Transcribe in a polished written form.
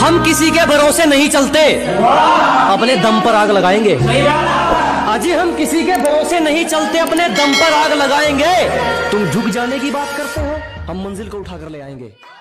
हम किसी के भरोसे नहीं चलते, अपने दम पर आग लगाएंगे। अजी हम किसी के भरोसे नहीं चलते, अपने दम पर आग लगाएंगे। तुम झुक जाने की बात करते हो, हम मंजिल को उठाकर ले आएंगे।